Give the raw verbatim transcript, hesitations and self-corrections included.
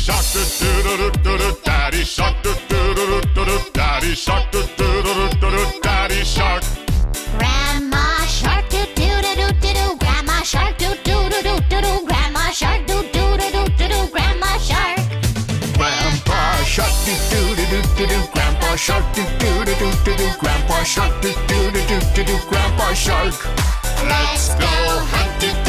shark, do do do do do. Daddy shark, do do do do do. Daddy shark, do do do do do. Daddy shark. Grandma shark, do do do do do do. Grandma shark, do do do do do do. Grandma shark, do do do do do do. Grandma shark. Grandpa shark, do do do do do do. Grandpa shark, do do do do do do. Grandpa shark, do do do do do do. Grandpa shark. Let's go hunt, do